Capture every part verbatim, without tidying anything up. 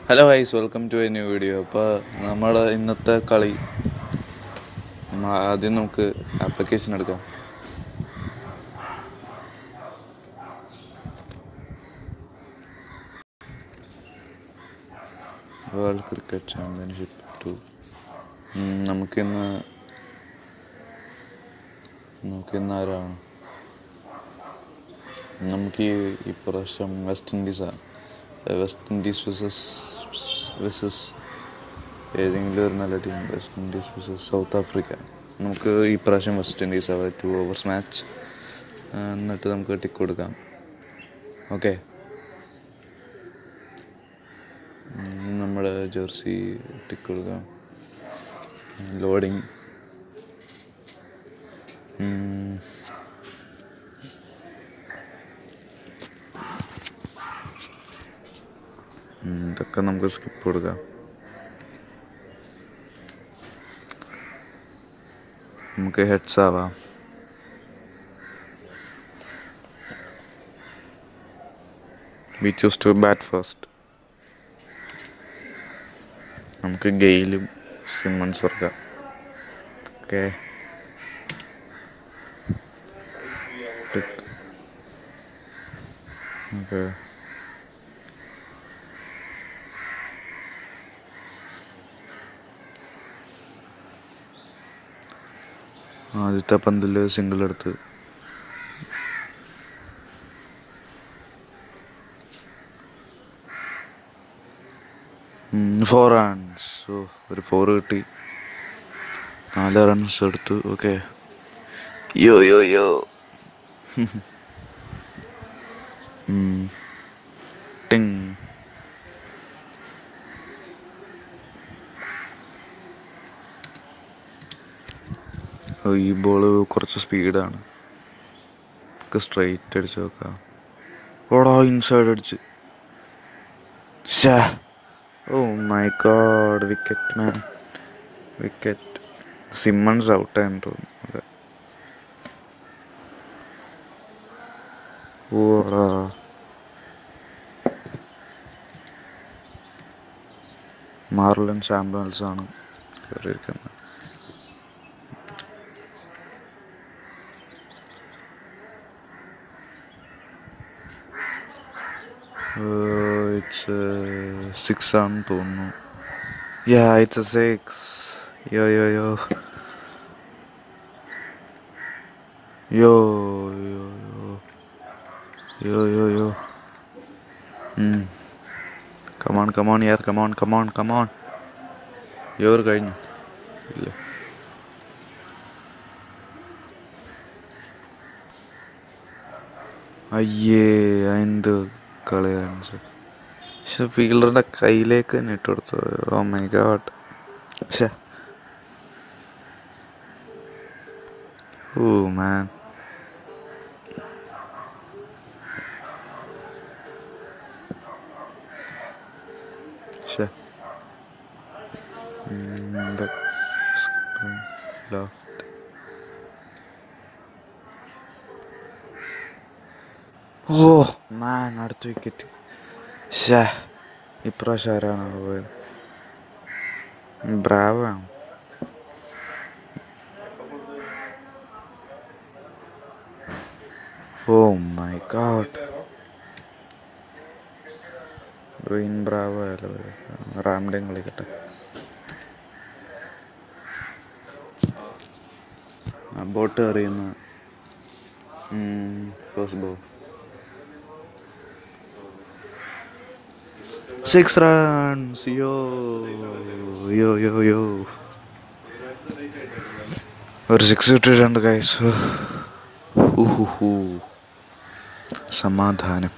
Hello guys, welcome to a new video. അപ്പോൾ നമ്മുടെ ഇന്നത്തെ കളി ആദ്യം നമുക്ക് ആപ്ലിക്കേഷൻ എടുക്കാം. World cricket championship two. നമുക്കിന്ന് നമുക്കിന്ന് ആരാണ് നമുക്ക് ഈ ഇപ്രാവശ്യം വെസ്റ്റ് ഇൻഡീസാണ്. വെസ്റ്റ് ഇൻഡീസ് വിസസ് വിസസ് ഏതെങ്കിലും ഒരു നല്ല team. West Indies versus South Africa. നമുക്ക് ഈ പ്രാവശ്യം വെസ്റ്റ് ഇൻഡീസ് ആവാം. Two overs match. എന്നിട്ട് നമുക്ക് ടിക്ക് കൊടുക്കാം. ഓക്കെ, നമ്മുടെ ജേഴ്സി ടിക്ക് കൊടുക്കാം. ലോഡിങ്. ഇതൊക്കെ നമുക്ക് സ്കിപ്പ് കൊടുക്കാം. നമുക്ക് ഹെഡ്സ് ആവാം. We choose to bat first. നമുക്ക് ഗെയിലും സിമ്മൺസ് കൊടുക്കാം. ഓക്കെ, ഓക്കെ ആദ്യത്തെ പന്തിൽ സിംഗിൾ എടുത്ത് ഫോർ റൺസ്. ഓ, ഒരു ഫോർ കിട്ടി. നാല് റൺസ് എടുത്തു. ഓക്കെ, യോ യോ യോ ടിങ്. ഈ ബോള് കുറച്ച് സ്പീഡാണ്. നമുക്ക് സ്ട്രൈറ്റ് അടിച്ച് നോക്കാം. ഓടാ, ഇൻസൈഡ് അടിച്ച്. Oh my God, wicket man, wicket. Simmons ഔട്ടായെന്ന് തോന്നുന്നു. അതെ, ഓടാ. മാർലൻ ചാമ്പ്യൻസാണ് കയറിയിരിക്കുന്നത്. ഇറ്റ്സ് സിക്സ് ആണെന്ന് തോന്നുന്നു. Yeah, it's a six. Yo yo yo yo yo yo yo yo come on come on യാർ, കമോൺ കമോൺ കമോൺ. യോർ കഴിഞ്ഞു ഇല്ല. അയ്യേ, എന്ത് കളിയാണ് സർ. പക്ഷെ ഫീൽഡറിൻ്റെ കയ്യിലേക്ക് തന്നെ ഇട്ട് കൊടുത്തു. Oh my God. പക്ഷേ ഓ മാൻ, പക്ഷേ ഓ മാൻ, അടുത്ത വിക്കറ്റ്. ഷേ, ഇപ്രാവശ്യം ആരാണ് പോയത്? ബ്രാവോ ആണ്. Oh my God, Dwayne Bravo അല്ല, റാംഡേൻ കളിക്കട്ടെ. ബോട്ട് എറിയുന്ന ഫസ്റ്റ് ബോൾ. Six runs. യോ യോ യോ യോ ഒരു സിക്സ് ഇട്ടിട്ടുണ്ട് ഗൈസ്. ഊഹു, സമാധാനം.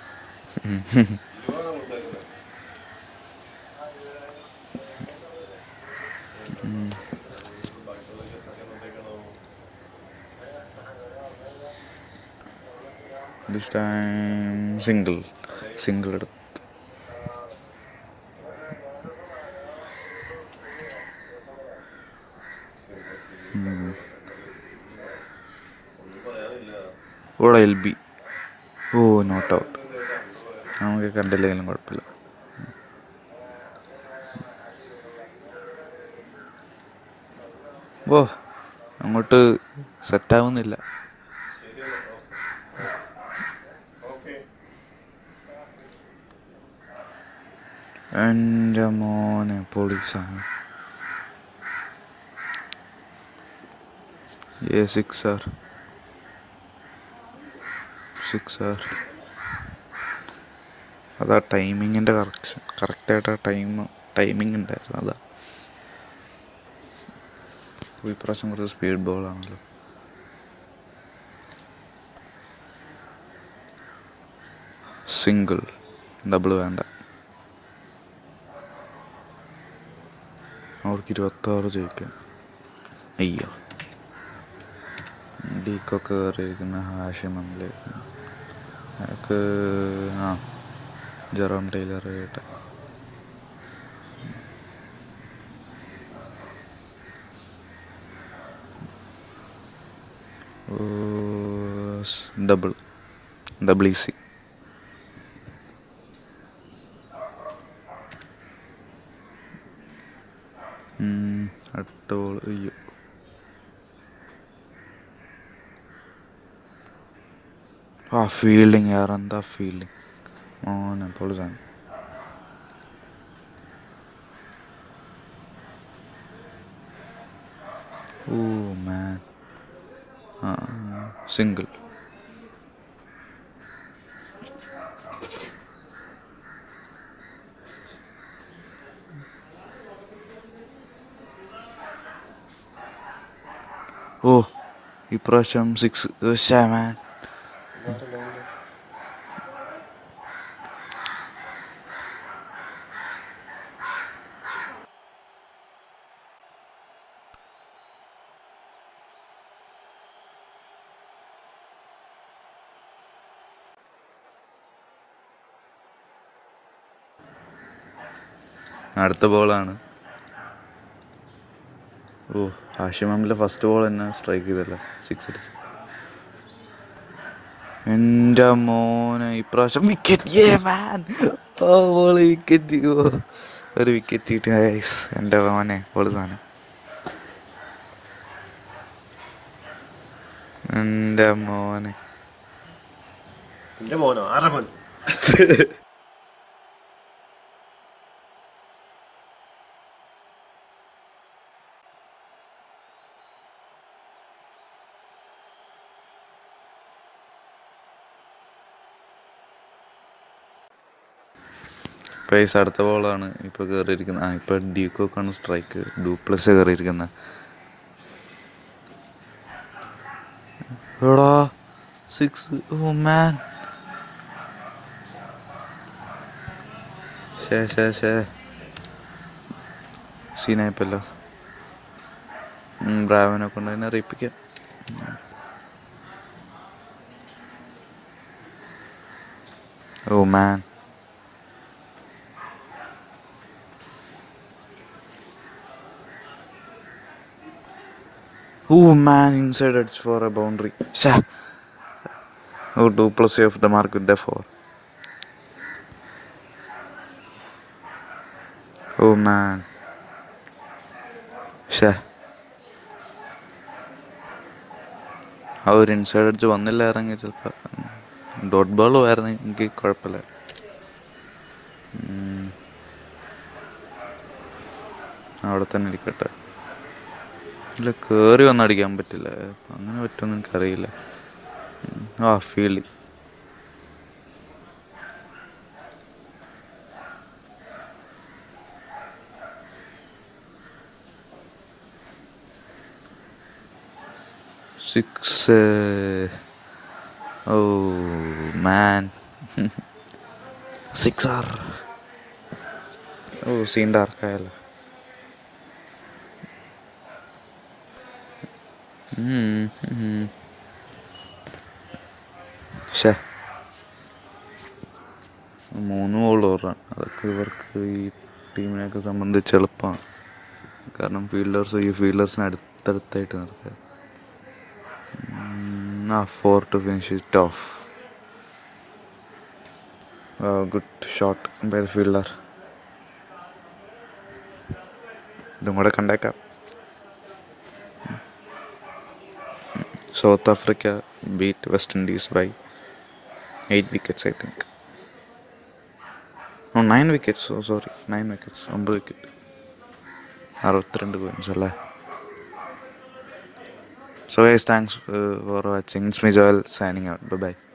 ദിസ് ടൈം സിംഗിൾ സിംഗിൾ എടുത്തു. ഓടെ L B. Oh, not out. നമുക്ക് കണ്ടില്ലെങ്കിലും കുഴപ്പമില്ല. ഓ അങ്ങോട്ട് സെറ്റാവുന്നില്ല. എൻ്റെ മോനെ പോലീസാണ്. ഏ സിക്സ് ആർ സിക്സ് ആർ അതാ ടൈമിങ്ങിൻ്റെ കറക്ഷൻ കറക്റ്റായിട്ട് ആ ടൈം ടൈമിങ് ഉണ്ടായിരുന്നു. അതാ ഈ പ്രാവശ്യം കുറച്ച് സ്പീഡ് ബോളാണല്ലോ. സിംഗിൾ, ഡബിൾ വേണ്ട. അവർക്ക് ഇരുപത്താറ് ജയിക്കാം. അയ്യോ, ഡീക്കൊക്കെ കയറിയിരിക്കുന്ന ഹാഷിമല്ലേ. അയാൾക്ക് ആ ജെറോം ടൈലർ കേട്ട. Double double easy. അടുത്ത ബോൾ. അയ്യോ, ആ ഫീൽഡിങ് യാർ, എന്താ ഫീൽഡിങ് മോനെ പൊളിതാണ്. ഓ മാൻ, ആ സിംഗിൾ. ഓ ഇപ്രാവശ്യം സിക്സ്. മാൻ അടുത്ത ബോളാണ്. ഓ ഹാഷിമാമിലെ ഫസ്റ്റ് ബോൾ തന്നെ സ്ട്രൈക്ക് ചെയ്തല്ല, സിക്സ് അടിച്ച്. എൻ്റെ മോനെ ഇപ്രാവശ്യം wicket. Man oh ball wicket. Oh ഒരു വിക്കറ്റ് കിട്ടി ഗൈസ്. എൻ്റെ മോനെ ബോൾ സാധനം. എൻ്റെ മോനെ എൻ്റെ മോനോ അരമോൻ. പൈസ അടുത്ത ബോളാണ് ഇപ്പോൾ കയറിയിരിക്കുന്നത്. ആ ഇപ്പോൾ ഡ്യൂക്കോക്കാണ് സ്ട്രൈക്ക്, ഡൂപ്ലസ് കയറിയിരിക്കുന്നത്. എടാ സിക്സ്. ഓ മാൻ, ശേ ശേ ശേ സീനായപ്പല്ലോ. ബ്രാവനെ കൊണ്ട് തന്നെ അറിയിപ്പിക്കാം. ഓ മാൻ, oh man, inside edge for a boundary. Sha. Oh, Duplessis off the mark with the four. Oh man. Sha. ആ ഒരു ഇൻസൈഡ് അടിച്ച് വന്നില്ലായിരുന്നെങ്കിൽ ചിലപ്പോൾ ഡോട്ട് ബോൾ ആയിരുന്നെങ്കിൽ കുഴപ്പമില്ല. അവിടെ തന്നെ ഇരിക്കട്ടെ. ഇല്ല, കയറി വന്ന് അടിക്കാൻ പറ്റില്ല. അങ്ങനെ പറ്റുമെന്ന് എനിക്കറിയില്ല. ആ fielding. Six. Oh man, six ആർ. ഓ സീൻ ഡാർക്കായല്ലോ. ശേ, മൂന്ന് ബോൾ ഓവറാണ്. അതൊക്കെ ഇവർക്ക് ഈ ടീമിനെയൊക്കെ സംബന്ധിച്ച് എളുപ്പമാണ്. കാരണം ഫീൽഡേഴ്സ് ഈ ഫീൽഡേഴ്സിന് അടുത്തടുത്തായിട്ട് നിർത്തുക. ആ four to finish it off. Good shot by the fielder. ഇതും കൂടെ കണ്ടേക്കാം. South Africa beat West Indies by eight wickets, I think. Oh, nine wickets. Oh, sorry, nine wickets. ഒമ്പത് വിക്കറ്റ്, അറുപത്തിരണ്ട് പോയിന്റ്സ് അല്ലേ. So guys, thanks uh, for watching. It's me Joel signing out. Bye bye.